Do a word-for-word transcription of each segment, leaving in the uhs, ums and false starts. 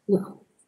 Yeah.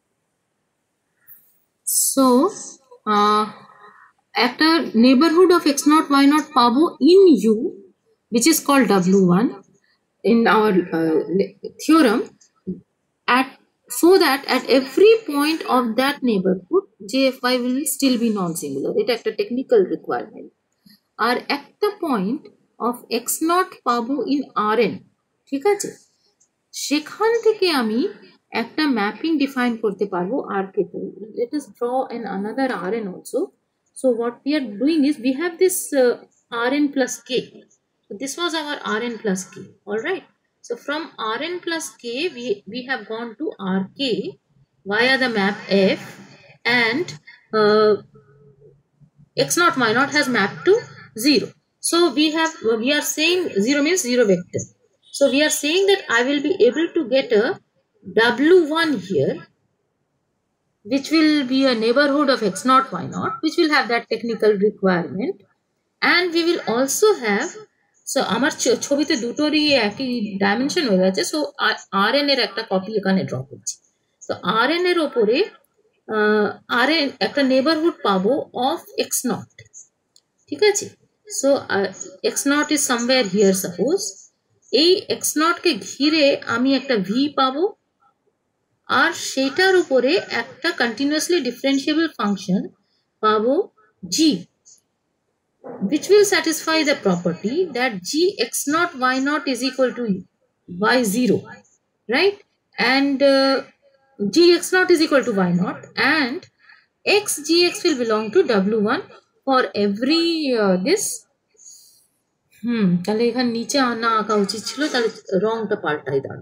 So uh, একটা neighborhood of x naught y naught পাবো in U, which is called W one in our uh, theorem, at so that at every point of that neighborhood jfy will still be non-singular. এটা একটা technical requirement. আর একটা point of x naught পাবো in Rn, ঠিক আছে? সেখান থেকে আমি একটা ম্যাপিং ডিফাইন করতে পারবো আর কে তো। let us draw an another Rn also. So what we are doing is we have this uh, Rn plus k. So this was our Rn plus k. All right. So from Rn plus k, we we have gone to Rk via the map f, and uh, x naught y naught has mapped to zero. So we have we are saying zero means zero vector. So we are saying that I will be able to get a W one here, which will be a neighborhood of x naught y naught, which will have that technical requirement. And we will also have, so আমার ছবিতে দুটোরই একই dimension হয়ে গেছে, so Rn এর একটা copy এখানে draw করছি। তো Rn এর ওপরে Rn একটা নেইবারহুড পাবো অফ x naught, ঠিক আছে? So x naught is somewhere here suppose. এই x naught কে ঘিরে আমি একটা v পাবো, আর সেটার উপরে একটা কন্টিনিউয়াসলি ডিফারেন্সিয়েবল ফাংশন পাবো g, which will satisfy the property that g x naught y naught is equal to y zero, right? And uh, g x naught is equal to y naught, and x gx will belong to w one for every uh, this. হুম তাহলে এখানে নিচে না আঁকা উচিত ছিল, তাহলে রংটা পাল্টাই দাঁড়াবে,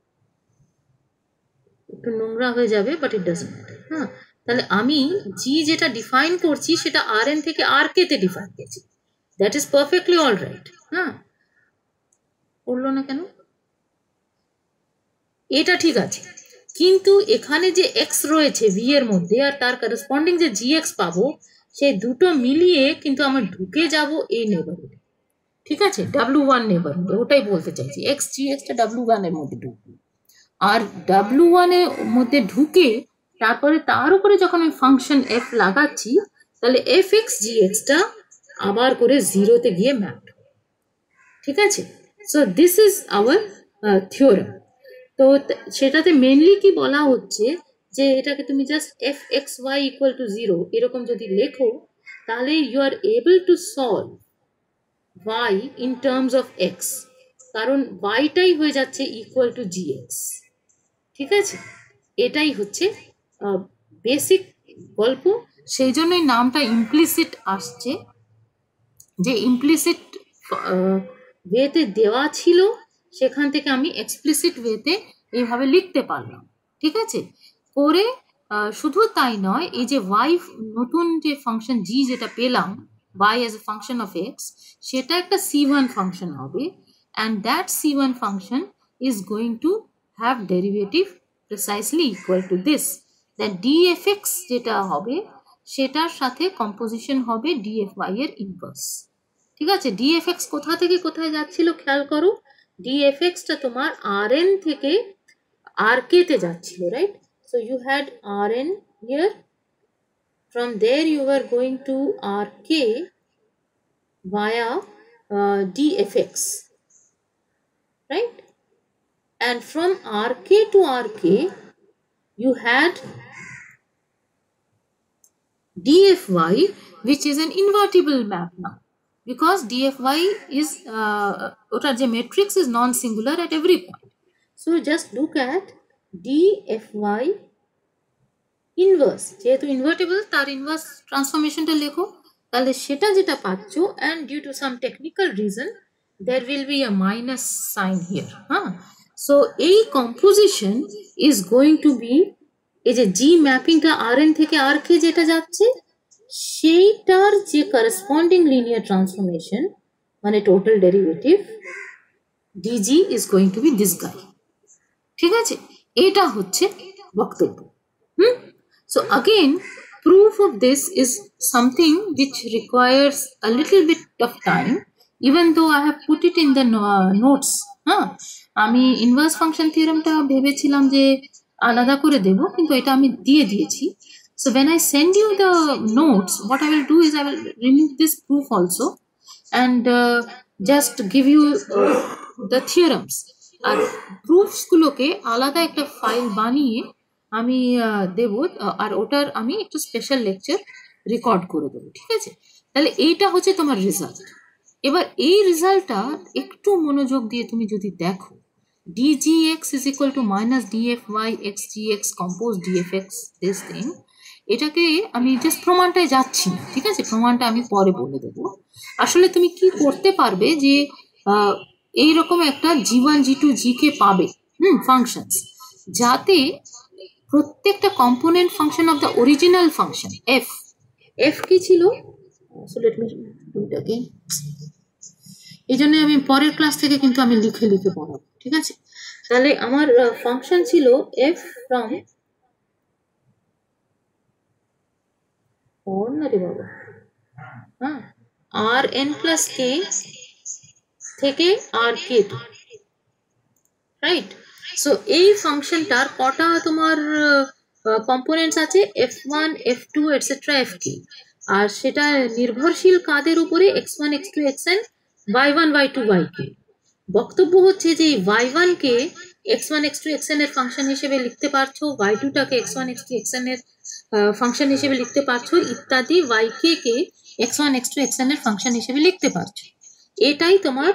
একটু নোংরা হয়ে যাবে, বাট ইট ডাজন্ট ম্যাটার। হ্যাঁ, তাহলে আমি জি যেটা ডিফাইন করছি সেটা আর এন থেকে আর কে তে ডিফাইন করছি, that is perfectly all right. হ্যাঁ, পড়লো না কেন? এটা ঠিক আছে, কিন্তু এখানে যে এক্স রয়েছে ভি এর মধ্যে আর তার করসপন্ডিং যে জি এক্স পাবো, সেই দুটো মিলিয়ে কিন্তু আমরা ঢুকে যাব এই নেইবারহুডে, ঠিক আছে? ডাব্লিউ ওয়ান নেইবারহুডে, ওটাই বলতে চাইছি। এক্স জি এক্সটা ডাব্লিউ ওয়ান এর মধ্যে ঢুকবে, আর ডাব্লিউ ওয়ান এর মধ্যে ঢুকে তারপরে তার উপরে যখন আমি ফাংশন এফ লাগাচ্ছি, তাহলে এফ এক্স জি এক্সটা আবার করে জিরোতে গিয়ে ম্যাপ, ঠিক আছে? So this is our theorem. তো সেটাতে মেনলি কি বলা হচ্ছে যে এটাকে তুমি just f x y equal to zero এরকম যদি লেখো, তাহলে you are able to solve y in terms of x, কারণ ওয়াইটাই হয়ে যাচ্ছে ইকুয়াল টু জি এক্স, ঠিক আছে? এটাই হচ্ছে বেসিক গল্প, সেই জন্যই নামটা ইমপ্লিসিট আসছে, যে ইমপ্লিসিট ওয়েতে দেওয়া ছিল সেখান থেকে আমি এক্সপ্লিসিট ওয়েতে এইভাবে লিখতে পারলাম, ঠিক আছে? করে শুধু তাই নয়, এই যে ওয়াই নতুন যে ফাংশন জি যেটা পেলাম y as a function of x, সেটা একটা সি ওয়ান ফাংশন হবে, and that C one function is going to have derivative precisely equal to this, that dfx যেটা হবে সেটার সাথে কম্পোজিশন হবে dfy এর ইনভার্স, ঠিক আছে? dfx কোথা থেকে কোথায় যাচ্ছিল খেয়াল করো, dfx টা তোমার rn থেকে rk তে যাচ্ছিল, right? So you had rn here, from there you were going to rk via uh, dfx, right? And from rk to rk you had dfy, which is an invertible map now, because dfy is uh, otar je matrix is non-singular at every point. So just look at dfy inverse, যেহেতু invertible তার inverse ট্রান্সফরমেশনটা লেখো, তাহলে সেটা যেটা পাচ্ছ, and due to some technical reason there will be a minus sign here. হ্যাঁ, so এই composition is going to be, এই যে জি ম্যাপিংটা আর এন থেকে আর কে যেটা যাচ্ছে সেইটার যে করসপন্ডিং লিনিয়ার ট্রান্সফরমেশন মানে total derivative dg is going to be this guy, ঠিক আছে? এটা হচ্ছে বক্তব্য। হুম, so again proof of this is something which requires a little bit of time, even though I have put it in the uh, notes. হ্যাঁ, আমি inverse function থিওরামটা ভেবেছিলাম যে আলাদা করে দেব, কিন্তু এটা আমি দিয়ে দিয়েছি। So when I send you the notes, what I will do is I will remove this proof also and uh, just give you uh, the theorems. আর প্রুফস গুলোকে আলাদা একটা ফাইল বানিয়ে আমি দেব, আর ওটার আমি একটু স্পেশাল লেকচার রেকর্ড করে দেবো, ঠিক আছে? তাহলে এইটা হচ্ছে তোমার রেজাল্ট। এবার এই রেজাল্টটা একটু মনোযোগ দিয়ে তুমি যদি দেখো, dgx is equal to minus dfy xgx compose dfx this thing, এটাকে আমি জাস্ট প্রমাণটায় যাচ্ছি না, ঠিক আছে? প্রমাণটা আমি পরে বলে দেবো। আসলে তুমি কি করতে পারবে যে এইরকম একটা জি ওয়ান জি টু জি কে পাবে হুম ফাংশনস, যাতে প্রত্যেকটা component function of the original function f f কি ছিল, so let me do it again. এই জন্য আমি পরের ক্লাস থেকে কিন্তু আমি লিখে লিখে পড়াবো, ঠিক আছে? তাহলে আমার ফাংশন ছিল এফ ফ্রম অর্ডিনারি বাবা হ্যাঁ আর এন প্লাস কে থেকে R k to, right? So এই ফাংশনটার কটা তোমার কম্পোনেন্টস আছে, f one f two etcetera f k, আর সেটা নির্ভরশীল কাদের উপরে, x one x two x n y one y two y k. বক্তব্য হচ্ছে যে ওয়াই ওয়ান কে x one x two x n এর ফাংশন হিসেবে লিখতে পারছো, ওয়াই টু টাকে x one x two x n এর ফাংশন হিসেবে লিখতে পারছো, ইত্যাদি ওয়াই কে কে x one x two x n এর ফাংশন হিসেবে লিখতে পারছো। এটাই তোমার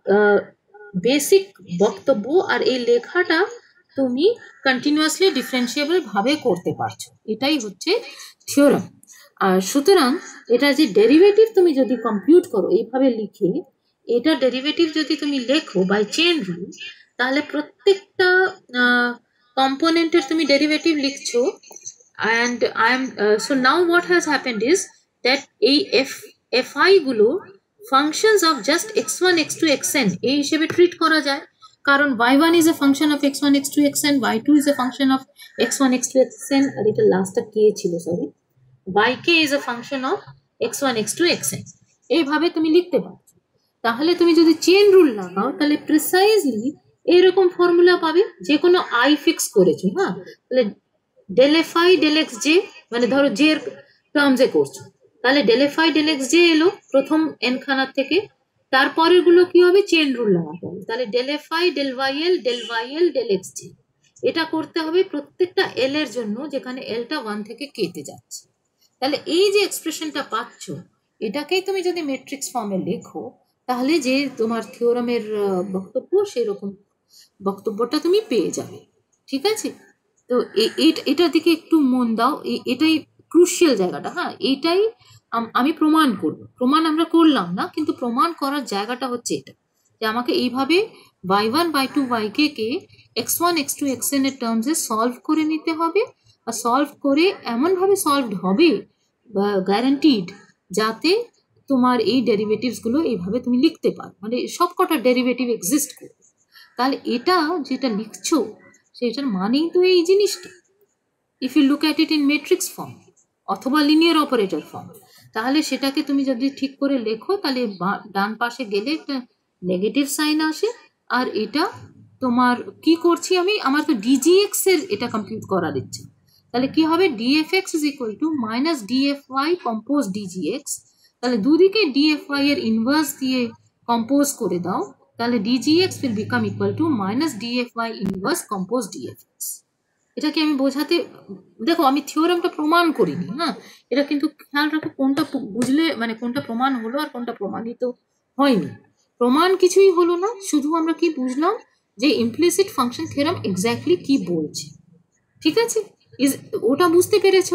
বেসিক বক্তব্য, আর এই লেখাটা তুমি কন্টিনিউয়াসলি ডিফারেন্সিয়েবল ভাবে করতে পারছো, এটাই হচ্ছে থিওরাম। আর সুতরাং এটা যে ডেরিভেটিভ তুমি যদি কম্পিউট করো এইভাবে লিখে, এটা ডেরিভেটিভ যদি তুমি লেখো বাই চেন রুল, তাহলে প্রত্যেকটা কম্পোনেন্টের তুমি ডেরিভেটিভ লিখছো। And I am so now what has happened is that এই এফ এফ আই গুলো functions of just x one x two xn এই হিসেবে ট্রিট করা যায়, কারণ y one is a function of x one x two xn, y two is a function of x one x two xn, আর এটা লাস্টটা কে ছিল sorry, yk is a function of x one x two xn, এইভাবে তুমি লিখতে পারছো। তাহলে তুমি যদি চেন রুল লাগাও তাহলে প্রিসাইজলি এইরকম ফর্মুলা পাবে, যে কোনো আই ফিক্স করেছো, হ্যাঁ? তাহলে del f i del x j, মানে ধরো জে এর টার্মসে করছো, তাহলে del f i del x j এলো প্রথম এন খানার থেকে, তারপরের গুলো কি হবে, চেন রুল লাগাতে হবে। তাহলে del f i del y l del y l del x j, এটা করতে হবে প্রত্যেকটা এল এর জন্য যেখানে এলটা ওয়ান থেকে কে তে যাচ্ছে। তাহলে এই যে এক্সপ্রেশনটা পাচ্ছ, এটাকেই তুমি যদি ম্যাট্রিক্স ফর্মে লেখো, তাহলে যে তোমার থিওরামের বক্তব্য সেরকম বক্তব্যটা তুমি পেয়ে যাবে, ঠিক আছে? তো এটার দিকে একটু মন দাও, এটাই ক্রুশিয়াল জায়গাটা। হ্যাঁ, এইটাই আমি প্রমাণ করব, প্রমাণ আমরা করলাম না, কিন্তু প্রমাণ করার জায়গাটা হচ্ছে এটা, যে আমাকে এইভাবে y one y two y k কে x one x two x n এর টার্মসে সলভ করে নিতে হবে, আর সলভ করে এমনভাবে সলভড হবে বা গ্যারান্টিড, যাতে তোমার এই ডেরিভেটিভসগুলো এইভাবে তুমি লিখতে পারো, মানে সব কটা ডেরিভেটিভ এক্সিস্ট করবে। তাহলে এটা যেটা লিখছো সেটার মানেই তো এই জিনিসটা, if you look at it in matrix form অথবা লিনিয়ার অপারেটর ফর্ম, তাহলে সেটাকে তুমি যদি ঠিক করে লেখো, তাহলে ডান পাশে গেলে একটা নেগেটিভ সাইন আসে, আর এটা তোমার কি করছি আমি, আমার তো ডিজিএক্স এর এটা কম্পিউট করার ইচ্ছে, তাহলে কি হবে, dfx is equal to minus dfy compose dgx, তাহলে দুদিকে ডিএফওয়াই এর ইনভার্স দিয়ে কম্পোজ করে দাও, তাহলে dgx will become equal to minus dfy inverse compose dfx. এটাকে আমি বোঝাতে, দেখো আমি থিওরামটা প্রমাণ করিনি, হ্যাঁ, এটা কিন্তু খেয়াল রাখো কোনটা বুঝলে মানে কোনটা প্রমাণ হলো আর কোনটা প্রমাণিত হয়নি। প্রমাণ কিছুই হলো না, শুধু আমরা কি বুঝলাম যে ইমপ্লিসিট ফাংশন থিওরাম এক্স্যাক্টলি কি বলছে, ঠিক আছে? ইজ ওটা বুঝতে পেরেছো?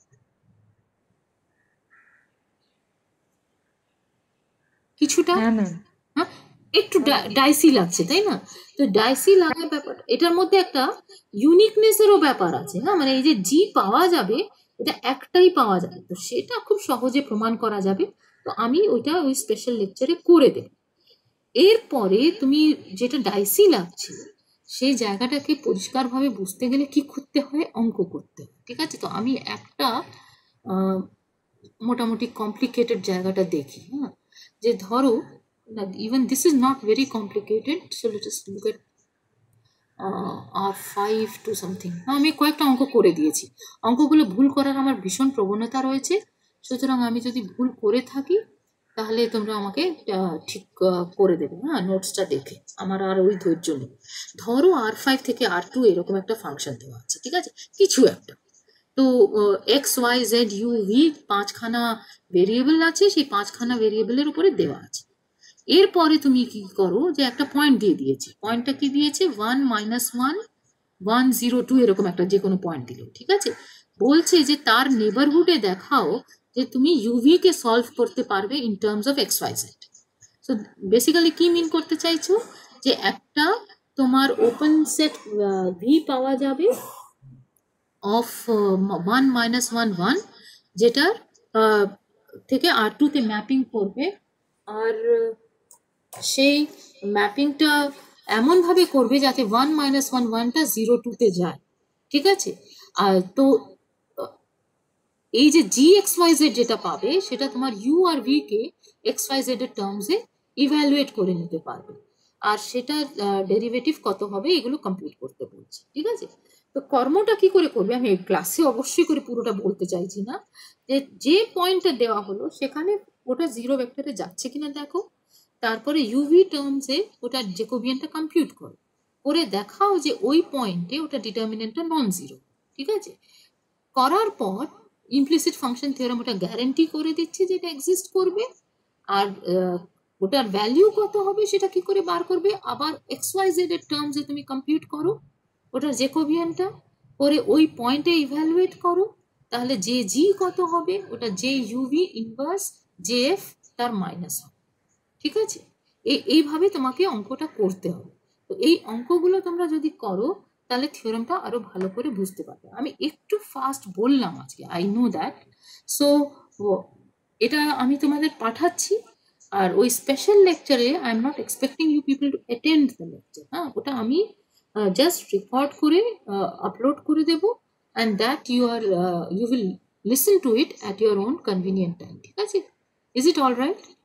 কিছুটা হ্যাঁ, একটু ডাইসি লাগছে তাই না? তো ডাইসি লাগার ব্যাপার, এটার মধ্যে একটা ইউনিকনেসেরও ব্যাপার আছে, হ্যাঁ, মানে এই যে জি পাওয়া যাবে এটা একটাই পাওয়া যাবে, তো সেটা খুব সহজে প্রমাণ করা যাবে, তো আমি ওইটা ওই স্পেশাল লেকচারে করে দেব। এরপরে তুমি যেটা ডাইসি লাগছে সেই জায়গাটাকে পরিষ্কারভাবে বুঝতে গেলে কি করতে হয়, অঙ্ক করতে হয়, ঠিক আছে? তো আমি একটা মোটামুটি কমপ্লিকেটেড জায়গাটা দেখি, হ্যাঁ, যে ধরো even this is not very complicated, so let us look at R five to something, আমি কয়েকটা অঙ্ক করে দিয়েছি। অঙ্কগুলো ভুল করার আমার ভীষণ প্রবণতা রয়েছে, সুতরাং আমি যদি ভুল করে থাকি তাহলে তোমরা আমাকে ঠিক করে দেবে, হ্যাঁ, নোটসটা দেখে। আমার আর ওই ধৈর্য নেই। ধরো আর ফাইভ থেকে আর টু এরকম একটা ফাংশন দেওয়া আছে, ঠিক আছে, কিছু একটা। তো x y z u v পাঁচখানা ভেরিয়েবল আছে, সেই পাঁচখানা ভেরিয়েবলের উপরে দেওয়া আছে। এরপরে তুমি কি করো, যে একটা পয়েন্ট দিয়ে দিয়েছে, পয়েন্টটা কি দিয়েছে, one minus one one zero two এরকম একটা যে কোনো পয়েন্ট দিল, ঠিক আছে। বলছে যে তার নেবারহুডে দেখাও যে তুমি ইউভি কে সলভ করতে পারবে in terms of x y z. So basically কি মিন করতে চাইছো, যে একটা তোমার ওপেন সেট ভি পাওয়া যাবে of one minus one one, যেটার থেকে আর টুতে ম্যাপিং করবে, আর সেই ম্যাপিংটা এমনভাবে করবে যাতে ওয়ান মাইনাস ওয়ান ওয়ানটা জিরো টুতে যায়, ঠিক আছে। আর তো এই যে জি এক্স ওয়াই জেড যেটা পাবে, সেটা তোমার ইউ আর ভি কে এক্স ওয়াই জেড এর টার্মসে ইভ্যালুয়েট করে নিতে পারবে, আর সেটা ডেরিভেটিভ কত হবে এগুলো কমপ্লিট করতে বলছে, ঠিক আছে। তো কর্মটা কি করে করবে, আমি ক্লাসে অবশ্যই করে পুরোটা বলতে চাইছি না, যে যে পয়েন্টটা দেওয়া হলো সেখানে ওটা জিরো ভেক্টরে যাচ্ছে কিনা দেখো, তারপরে ইউভি টার্মসে ওটা জ্যাকোবিয়ানটা কম্পিউট করো, করে দেখাও যে ওই পয়েন্টে ওটা ডিটারমিনেন্টটা নন জিরো, ঠিক আছে। করার পর ইমপ্লিসিট ফাংশন থিওরাম ওটা গ্যারান্টি করে দিচ্ছে যে এটা এক্সিস্ট করবে, আর ওটার ভ্যালু কত হবে সেটা কি করে বার করবে, আবার এক্স ওয়াই জেড এর টার্মসে তুমি কম্পিউট করো ওটার জ্যাকোবিয়ানটা, করে ওই পয়েন্টে ইভ্যালুয়েট করো, তাহলে যে জি কত হবে ওটা J uv inverse J f তার মাইনাস হবে, ঠিক আছে। এই এইভাবে তোমাকে অঙ্কটা করতে হবে। তো এই অঙ্কগুলো তোমরা যদি করো তাহলে থিওরামটা আরো ভালো করে বুঝতে পারবে। আমি একটু ফাস্ট বললাম আজকে, আই নো দ্যাট। সো এটা আমি তোমাদের পাঠাচ্ছি, আর ওই স্পেশাল লেকচারে I am not expecting you people to attend the lecture, হ্যাঁ, ওটা আমি জাস্ট রেকর্ড করে আপলোড করে দেবো, and that you are you will listen to it at your own convenient time, ঠিক আছে। Is it all right?